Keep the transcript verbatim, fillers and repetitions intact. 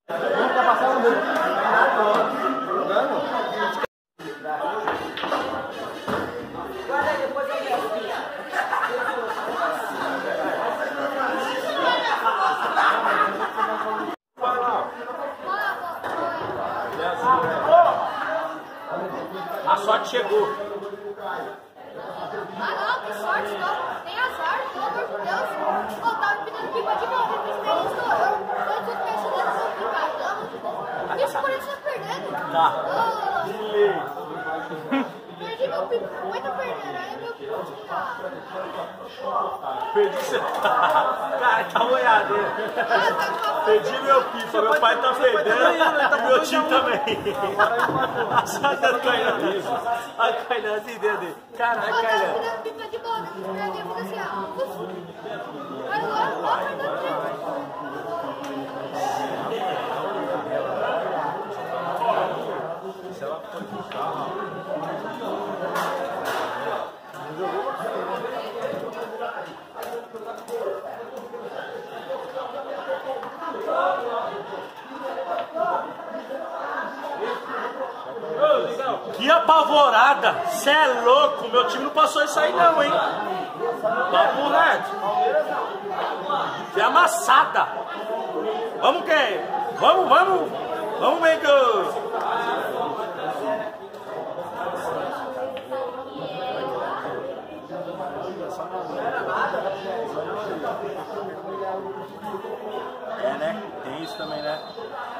Não tá passando mesmo. Guarda aí, depois eu peço. A sorte chegou. Ah não, que sorte, não. Tem azar, pelo amor de Deus. Ô, tava me pedindo pipa de novo, eu esperei estourou. Eu tô pensando no meu pipa, pelo amor de Deus. Deixa o Corinthians perdendo. Tá. Oh, perdi meu pipa, muito perdendo, aí meu pipa tinha. Perdi seu. Cara, tá molhado, hein? Perdi meu pipa, meu pai tá perdendo, meu time também. Só da Kainan. A Kainan, as ideias dele. Caralho, Eu tava Kainan. pedindo pipa de bola, né? Eu fico assim, ó. Aí lá, lá, perdendo pipa. Se ela for de carro. Que apavorada! Cê é louco! Meu time não passou isso aí não, hein? Papo reto! Que amassada! Vamos quem? Vamos, vamos! Vamos ver que eu... É, né? Tem isso também, né?